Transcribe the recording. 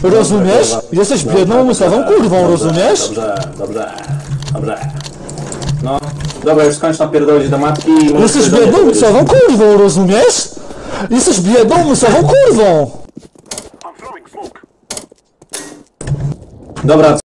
Rozumiesz? Jesteś biedną, umysłową kurwą, rozumiesz? Dobrze. No, dobra, już skończ napierdolić do matki i... Jesteś biedną, umysłową kurwą, rozumiesz? Jesteś biedną, umysłową kurwą! Dobra,